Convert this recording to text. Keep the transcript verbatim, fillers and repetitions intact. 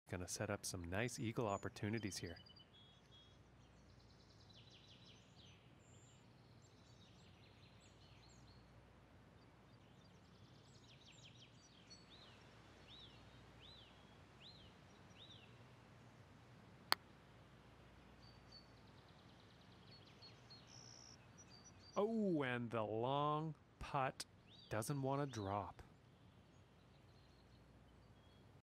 Gonna set up some nice eagle opportunities here. Oh, and the long putt doesn't want to drop.